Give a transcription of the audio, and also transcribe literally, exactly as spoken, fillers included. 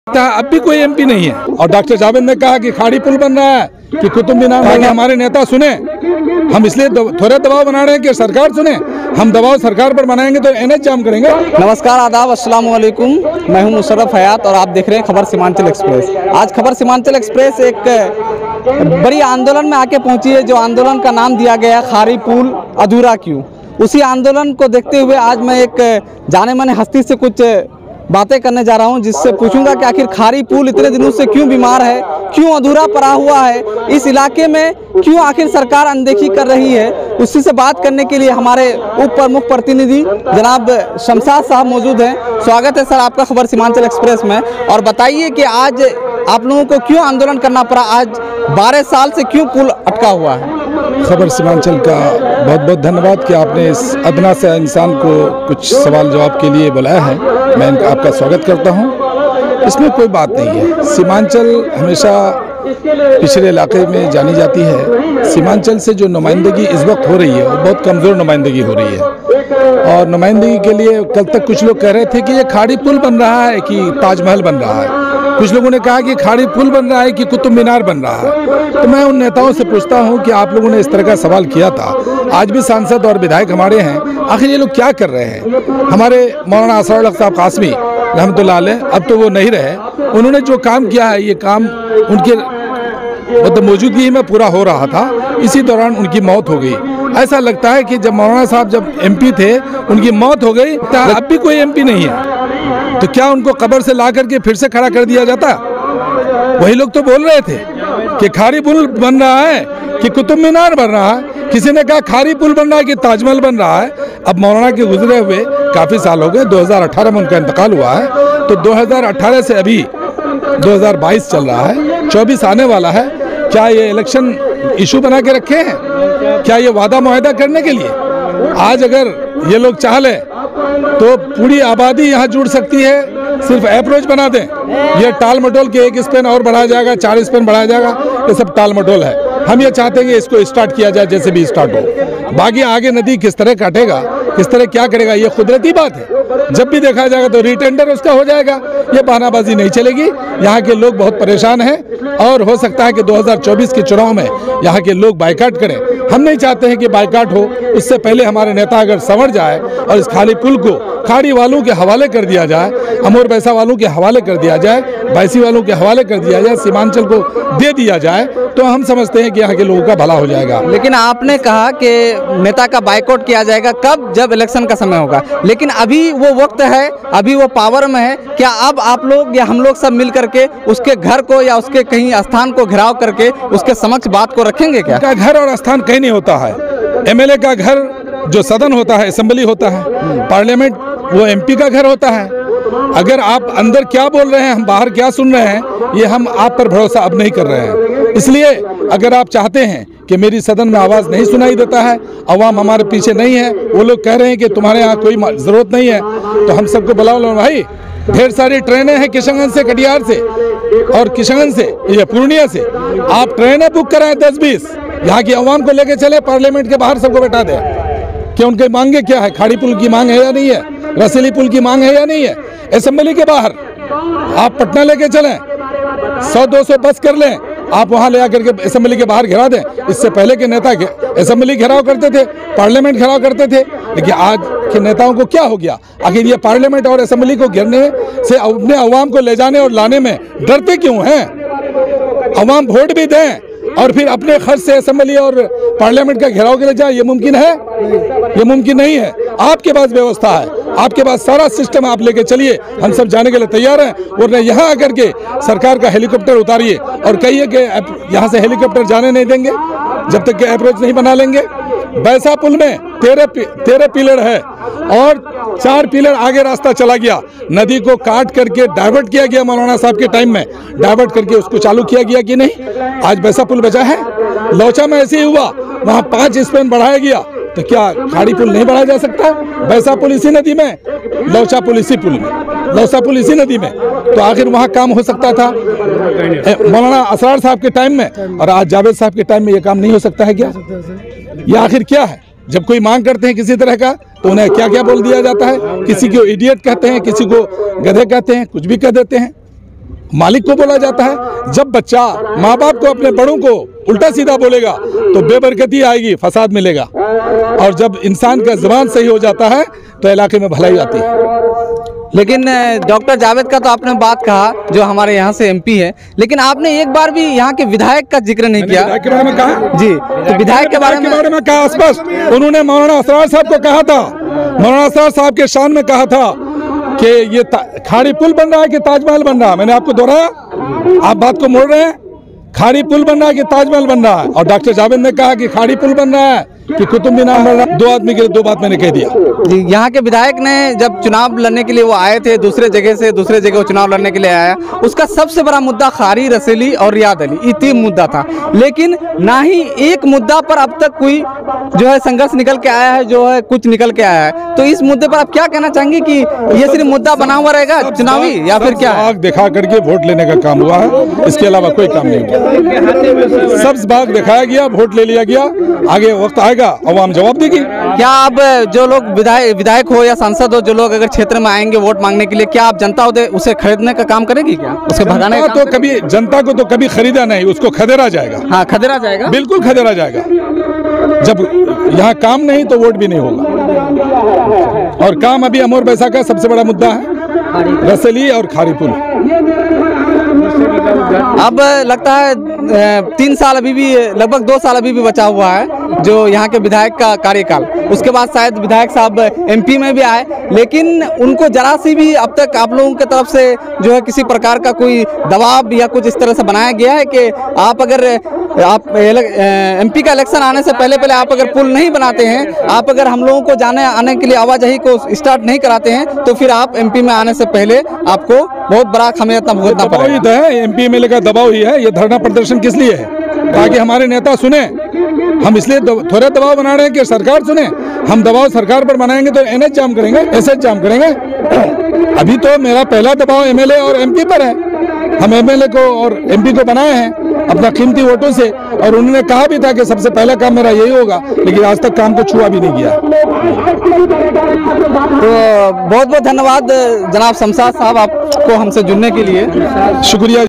अब भी कोई एमपी नहीं है। और डॉक्टर जावेद ने कहा कि खाड़ी पुल बन रहा है कि कुतुब मीनार बन रहा है। हमारे नेता सुने, हम इसलिए थोड़े दबाव बना रहे हैं कि सरकार सुने। हम दबाव सरकार पर बनाएंगे तो एनएच जाम करेंगे। नमस्कार, आदाब, अस्सलाम वालेकुम। मैं हूं मुशर्रफ हयात और आप देख रहे हैं खबर सीमांचल एक्सप्रेस। आज खबर सीमांचल एक्सप्रेस एक बड़ी आंदोलन में आके पहुंची है, जो आंदोलन का नाम दिया गया खाड़ी पुल अधूरा क्यों। उसी आंदोलन को देखते हुए आज मैं एक जाने माने हस्ती से कुछ बातें करने जा रहा हूं, जिससे पूछूंगा कि आखिर खाड़ी पुल इतने दिनों से क्यों बीमार है, क्यों अधूरा पड़ा हुआ है, इस इलाके में क्यों आखिर सरकार अनदेखी कर रही है। उसी से बात करने के लिए हमारे उप प्रमुख प्रतिनिधि जनाब शमशाद साहब मौजूद हैं। स्वागत है सर आपका खबर सीमांचल एक्सप्रेस में। और बताइए कि आज आप लोगों को क्यों आंदोलन करना पड़ा, आज बारह साल से क्यों पुल अटका हुआ है। खबर सीमांचल का बहुत बहुत धन्यवाद कि आपने इस अदना से इंसान को कुछ सवाल जवाब के लिए बुलाया है। मैं आपका स्वागत करता हूं। इसमें कोई बात नहीं है। सीमांचल हमेशा पिछड़े इलाके में जानी जाती है। सीमांचल से जो नुमाइंदगी इस वक्त हो रही है वो बहुत कमज़ोर नुमाइंदगी हो रही है। और नुमाइंदगी के लिए कल तक कुछ लोग कह रहे थे कि ये खाड़ी पुल बन रहा है कि ताजमहल बन रहा है। कुछ लोगों ने कहा कि खाड़ी पुल बन रहा है कि कुतुब मीनार बन रहा है। तो मैं उन नेताओं से पूछता हूं कि आप लोगों ने इस तरह का सवाल किया था, आज भी सांसद और विधायक हमारे हैं, आखिर ये लोग क्या कर रहे हैं। हमारे मौलाना असरार साहब कासमी रहमतुल्लाह अलैह, अब तो वो नहीं रहे, उन्होंने जो काम किया है ये काम उनके मतलब मौजूदगी में पूरा हो रहा था। इसी दौरान उनकी मौत हो गई। ऐसा लगता है कि जब मौलाना साहब जब एमपी थे उनकी मौत हो गई, अब भी कोई एमपी नहीं है, तो क्या उनको कब्र से ला करके फिर से खड़ा कर दिया जाता। वही लोग तो बोल रहे थे कि खाड़ी पुल बन रहा है कि कुतुब मीनार बन रहा है। किसी ने कहा खाड़ी पुल बन रहा है कि ताजमहल बन रहा है। अब मौलाना के गुजरे हुए काफ़ी साल हो गए, दो हज़ार अठारह में उनका इंतकाल हुआ है, तो दो हज़ार अठारह से अभी दो हज़ार बाईस चल रहा है, चौबीस आने वाला है। क्या ये इलेक्शन इशू बना के रखे हैं? क्या ये वादा मुआहदा करने के लिए? आज अगर ये लोग चाह लें तो पूरी आबादी यहाँ जुड़ सकती है, सिर्फ अप्रोच बना दें। ये टाल मटोल के एक स्पेन और बढ़ाया जाएगा, चार स्पेन बढ़ाया जाएगा, ये सब टाल मटोल है। हम ये चाहते हैं कि इसको स्टार्ट किया जाए, जैसे भी स्टार्ट हो। बाकी आगे नदी किस तरह काटेगा, किस तरह क्या करेगा, ये कुदरती बात है। जब भी देखा जाएगा तो रीटेंडर उसका हो जाएगा। ये बहानाबाजी नहीं चलेगी। यहाँ के लोग बहुत परेशान हैं और हो सकता है कि दो हज़ार चौबीस के चुनाव में यहाँ के लोग बाइकाट करें। हम नहीं चाहते हैं कि बाइकाट हो। उससे पहले हमारे नेता अगर संवर जाए और इस खाड़ी पुल को खाड़ी वालों के हवाले कर दिया जाए, अमोर बैसा वालों के हवाले कर दिया जाए, बैसी वालों के हवाले कर दिया जाए, सीमांचल को दे दिया जाए, तो हम समझते हैं कि यहाँ के लोगों का भला हो जाएगा। लेकिन आपने कहा कि नेता का बाइकआउट किया जाएगा कब, जब इलेक्शन का समय होगा। लेकिन अभी वो वक्त है, अभी वो पावर में है। क्या अब आप लोग या हम लोग सब मिल करके उसके घर को या उसके कहीं स्थान को घेराव करके उसके समक्ष बात को रखेंगे? क्या का घर और स्थान कहीं नहीं होता है। एमएलए का घर जो सदन होता है, असेंबली होता है, पार्लियामेंट वो एमपी का घर होता है। अगर आप अंदर क्या बोल रहे हैं, हम बाहर क्या सुन रहे हैं, ये हम आप पर भरोसा अब नहीं कर रहे हैं। इसलिए अगर आप चाहते हैं कि मेरी सदन में आवाज़ नहीं सुनाई देता है, अवाम हमारे पीछे नहीं है, वो लोग कह रहे हैं कि तुम्हारे यहाँ कोई ज़रूरत नहीं है, तो हम सबको बुलाओ लो भाई। ढेर सारी ट्रेनें हैं किशनगंज से, कटिहार से और किशनगंज से, ये पूर्णिया से। आप ट्रेनें बुक कराएं दस बीस, यहाँ की अवाम को लेके चले, पार्लियामेंट के बाहर सबको बैठा दें कि उनकी मांगे क्या है। खाड़ी पुल की मांग है या नहीं है, रसीली पुल की मांग है या नहीं है। असेंबली के बाहर आप पटना लेके चलें, सौ दो सौ बस कर लें, आप वहाँ ले आकर के असेंबली के बाहर घेरा दें। इससे पहले के नेता असेंबली घेराव करते थे, पार्लियामेंट घेराव करते थे, लेकिन आज के नेताओं को क्या हो गया? आखिर ये पार्लियामेंट और असेंबली को घेरने से अपने अवाम को ले जाने और लाने में डरते क्यों हैं? अवाम वोट भी दें और फिर अपने खर्च से असेंबली और पार्लियामेंट का घेराव के लिए जाए, ये मुमकिन है? ये मुमकिन नहीं है। आपके पास व्यवस्था है, आपके पास सारा सिस्टम, आप लेके चलिए, हम सब जाने के लिए तैयार हैं। और यहाँ आकर के सरकार का हेलीकॉप्टर उतारिए और कहिए कि यहाँ से हेलीकॉप्टर जाने नहीं देंगे जब तक कि अप्रोच नहीं बना लेंगे। बैसा पुल में तेरह तेरह पिलर है और चार पिलर आगे रास्ता चला गया। नदी को काट करके डाइवर्ट किया गया, मौलाना साहब के टाइम में डाइवर्ट करके उसको चालू किया गया कि नहीं? आज बैसा पुल बचा है। लौचा में ऐसे ही हुआ, वहाँ पाँच स्पेन बढ़ाया गया, तो क्या खाड़ी पुल नहीं बढ़ाया जा सकता? बैसा पुल इसी नदी में, लौचा पुल इसी पुल में, लौसा पुल इसी नदी में, तो आखिर वहाँ काम हो सकता था मौलाना असरार साहब के टाइम में, और आज जावेद साहब के टाइम में ये काम नहीं हो सकता है क्या? ये आखिर क्या है? जब कोई मांग करते हैं किसी तरह का तो उन्हें क्या क्या बोल दिया जाता है? किसी को इडियट कहते हैं, किसी को गधे कहते हैं, कुछ भी कह देते हैं। मालिक को बोला जाता है। जब बच्चा माँ बाप को, अपने बड़ों को उल्टा सीधा बोलेगा तो बेबरकती आएगी, फसाद मिलेगा। और जब इंसान का ज़बान सही हो जाता है तो इलाके में भलाई आती है। लेकिन डॉक्टर जावेद का तो आपने बात कहा, जो हमारे यहाँ से एमपी है, लेकिन आपने एक बार भी यहाँ के विधायक का जिक्र नहीं किया। विधायक के बारे में कहा जी, तो विधायक के बारे में बारे में कहा स्पष्ट। उन्होंने मौलाना असरार साहब को कहा था, मौलाना असरार साहब के शान में कहा था कि ये खाड़ी पुल बन रहा है कि ताजमहल बन रहा है। मैंने आपको दोहराया, आप बात को मोड़ रहे हैं। खाड़ी पुल बन रहा है कि ताजमहल बन रहा है। और डॉक्टर जावेद ने कहा कि खाड़ी पुल बन रहा है कि कुतुब मीनार बन रहा है। दो आदमी के लिए दो बात मैंने कह दिया। जी, यहाँ के विधायक ने जब चुनाव लड़ने के लिए वो आए थे, दूसरे जगह से दूसरे जगह वो चुनाव लड़ने के लिए आया, उसका सबसे बड़ा मुद्दा खारी, रसेली और रियाद अली, ये तीन मुद्दा था। लेकिन ना ही एक मुद्दा पर अब तक कोई जो है संघर्ष निकल के आया है, जो है कुछ निकल के आया है। तो इस मुद्दे पर आप क्या कहना चाहेंगे कि ये सिर्फ मुद्दा बना हुआ रहेगा चुनावी, या फिर क्या है? बाग दिखा करके वोट लेने का काम हुआ है, इसके अलावा कोई काम नहीं हुआ। सब्ज बाग दिखाया गया, वोट ले लिया गया। आगे वक्त आएगा, अवाम जवाब देगी। क्या आप जो लोग विधायक विधायक हो या सांसद हो, जो लोग अगर क्षेत्र में आएंगे वोट मांगने के लिए, क्या आप जनता उसे खरीदने का काम करेगी? क्या उसे भगाने का तो कभी जनता को तो कभी खरीदा नहीं, उसको खदेरा जाएगा। हाँ, खदेरा जाएगा, बिल्कुल खदेरा जाएगा। जब यहाँ काम नहीं तो वोट भी नहीं होगा। और काम अभी अमर बैसा का सबसे बड़ा मुद्दा है, रसेली और खारी पुल। अब लगता है तीन साल अभी भी, लगभग दो साल अभी भी बचा हुआ है जो यहाँ के विधायक का कार्यकाल। उसके बाद शायद विधायक साहब एमपी में भी आए, लेकिन उनको जरा सी भी अब तक आप लोगों की तरफ से जो है किसी प्रकार का कोई दबाव या कुछ इस तरह से बनाया गया है कि आप अगर आप एमपी का इलेक्शन आने से पहले पहले आप अगर पुल नहीं बनाते हैं, आप अगर हम लोगों को जाने आने के लिए आवाजाही को स्टार्ट नहीं कराते हैं, तो फिर आप एमपी में आने से पहले आपको बहुत बड़ा खामियाजा भुगतना पड़ेगा। एमपी एमएलए का दबाव ही है। ये धरना प्रदर्शन किस लिए है? ताकि हमारे नेता सुने। हम इसलिए थोड़े दबाव बना रहे हैं कि सरकार सुने। हम दबाव सरकार पर बनाएंगे तो एनएच जाम करेंगे, एसएच जाम करेंगे। अभी तो मेरा पहला दबाव एमएलए और एमपी पर है। हम एमएलए को और एमपी को बनाए हैं अपना कीमती वोटों से, और उन्होंने कहा भी था कि सबसे पहला काम मेरा यही होगा, लेकिन आज तक काम को छुआ भी नहीं किया। तो बहुत बहुत धन्यवाद जनाब शमशाद साहब, आपको हमसे जुड़ने के लिए। शुक्रिया।